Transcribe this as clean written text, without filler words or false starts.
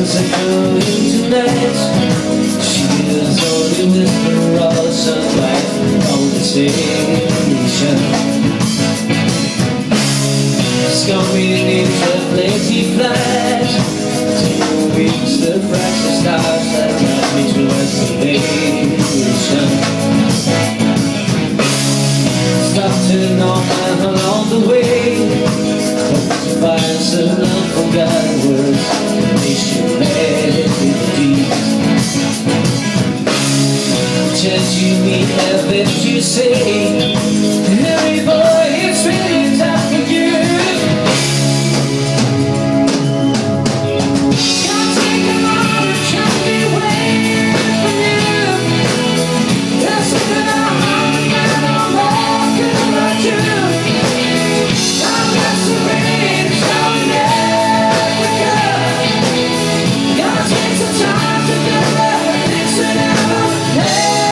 are coming tonight. She is only whisper of sunlight on the station. It's coming into plenty flight. 2 weeks the fracture stars that got me to isolation. Stopped and on along the way, hope to find some unforgotten words. They should let me deep. Chance you meet have it you say.